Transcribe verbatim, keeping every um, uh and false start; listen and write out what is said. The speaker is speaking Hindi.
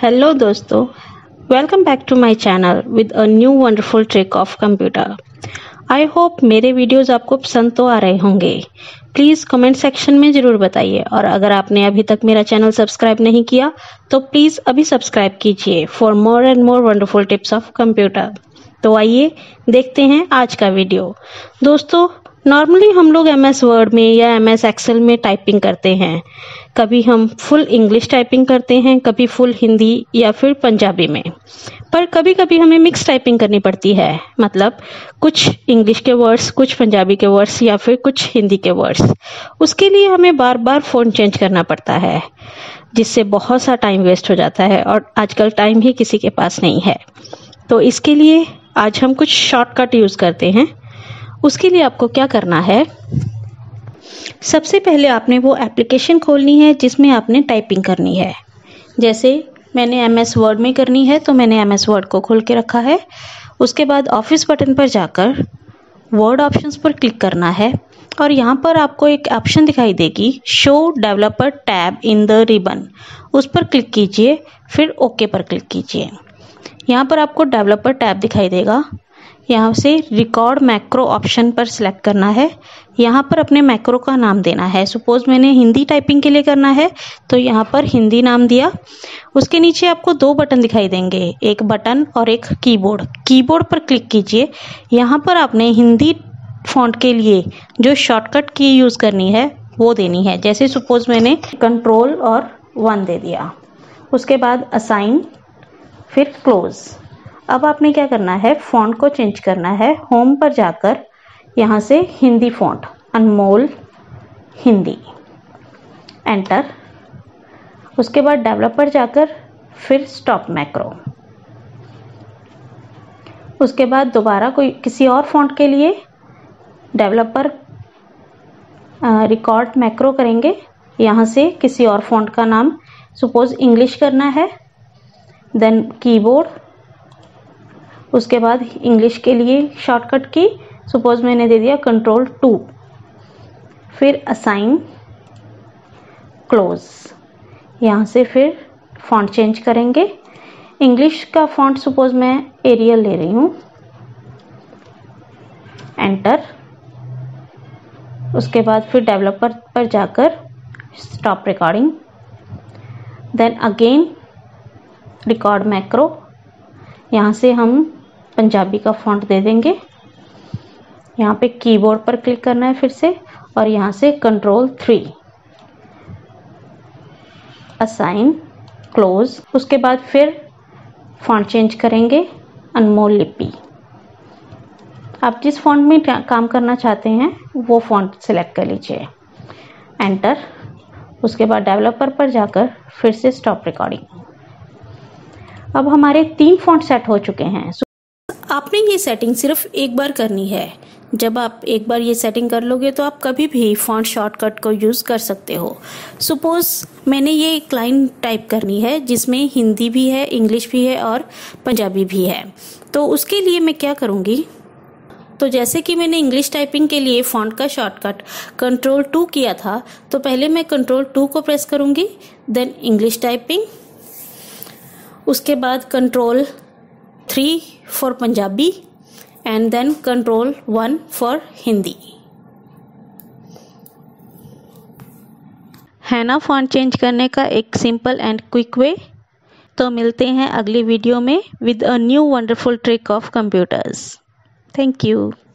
हेलो दोस्तों, welcome back to my channel with a new wonderful trick of computer. I hope मेरे वीडियोस आपको पसंद तो आ रहे होंगे। प्लीज़ कमेंट सेक्शन में ज़रूर बताइए, और अगर आपने अभी तक मेरा चैनल सब्सक्राइब नहीं किया तो प्लीज़ अभी सब्सक्राइब कीजिए for more and more wonderful tips of computer. तो आइए देखते हैं आज का वीडियो। दोस्तों, नॉर्मली हम लोग एम एस वर्ड में या एम एस एक्सेल में टाइपिंग करते हैं। कभी हम फुल इंग्लिश टाइपिंग करते हैं, कभी फुल हिंदी या फिर पंजाबी में। पर कभी कभी हमें मिक्स टाइपिंग करनी पड़ती है, मतलब कुछ इंग्लिश के वर्ड्स, कुछ पंजाबी के वर्ड्स या फिर कुछ हिंदी के वर्ड्स। उसके लिए हमें बार बार फ़ोन चेंज करना पड़ता है, जिससे बहुत सा टाइम वेस्ट हो जाता है, और आजकल टाइम ही किसी के पास नहीं है। तो इसके लिए आज हम कुछ शॉर्टकट यूज़ करते हैं। उसके लिए आपको क्या करना है, सबसे पहले आपने वो एप्लीकेशन खोलनी है जिसमें आपने टाइपिंग करनी है। जैसे मैंने एम एस वर्ड में करनी है तो मैंने एम एस वर्ड को खोल के रखा है। उसके बाद ऑफिस बटन पर जाकर वर्ड ऑप्शंस पर क्लिक करना है, और यहाँ पर आपको एक ऑप्शन दिखाई देगी, show developer tab in the ribbon. उस पर क्लिक कीजिए, फिर ओके पर क्लिक कीजिए। यहाँ पर आपको डेवलपर टैब दिखाई देगा। यहाँ से रिकॉर्ड मैक्रो ऑप्शन पर सिलेक्ट करना है। यहाँ पर अपने मैक्रो का नाम देना है। सपोज मैंने हिंदी टाइपिंग के लिए करना है तो यहाँ पर हिंदी नाम दिया। उसके नीचे आपको दो बटन दिखाई देंगे, एक बटन और एक कीबोर्ड। कीबोर्ड पर क्लिक कीजिए। यहाँ पर आपने हिंदी फॉन्ट के लिए जो शॉर्टकट की यूज़ करनी है वो देनी है। जैसे सपोज मैंने कंट्रोल और वन दे दिया। उसके बाद असाइन, फिर क्लोज। अब आपने क्या करना है, फ़ॉन्ट को चेंज करना है। होम पर जाकर यहाँ से हिंदी फ़ॉन्ट, अनमोल हिंदी, एंटर। उसके बाद डेवलपर जाकर फिर स्टॉप मैक्रो। उसके बाद दोबारा कोई किसी और फ़ॉन्ट के लिए डेवलपर रिकॉर्ड मैक्रो करेंगे। यहाँ से किसी और फ़ॉन्ट का नाम, सपोज इंग्लिश करना है, देन कीबोर्ड। उसके बाद इंग्लिश के लिए शॉर्टकट की, सपोज मैंने दे दिया कंट्रोल टू, फिर असाइन, क्लोज। यहाँ से फिर फॉन्ट चेंज करेंगे। इंग्लिश का फॉन्ट सपोज मैं एरियल ले रही हूँ, एंटर। उसके बाद फिर डेवलपर पर जाकर stop recording, then again record macro. यहाँ से हम पंजाबी का फॉन्ट दे देंगे। यहाँ पे कीबोर्ड पर क्लिक करना है फिर से, और यहाँ से कंट्रोल थ्री, असाइन, क्लोज। उसके बाद फिर फॉन्ट चेंज करेंगे, अनमोल लिपि। आप जिस फॉन्ट में काम करना चाहते हैं वो फॉन्ट सिलेक्ट कर लीजिए, एंटर। उसके बाद डेवलपर पर जाकर फिर से स्टॉप रिकॉर्डिंग। अब हमारे तीन फॉन्ट सेट हो चुके हैं। आपने ये सेटिंग सिर्फ एक बार करनी है। जब आप एक बार ये सेटिंग कर लोगे तो आप कभी भी फॉन्ट शॉर्टकट को यूज़ कर सकते हो। सपोज मैंने ये एक लाइन टाइप करनी है जिसमें हिंदी भी है, इंग्लिश भी है और पंजाबी भी है। तो उसके लिए मैं क्या करूँगी, तो जैसे कि मैंने इंग्लिश टाइपिंग के लिए फॉन्ट का शॉर्टकट कंट्रोल टू किया था, तो पहले मैं कंट्रोल टू को प्रेस करूँगी, देन इंग्लिश टाइपिंग। उसके बाद control three for Punjabi, and then control one for Hindi. है ना फॉन्ट चेंज करने का एक सिंपल एंड क्विक वे। तो मिलते हैं अगली वीडियो में with a new wonderful trick of computers. Thank you.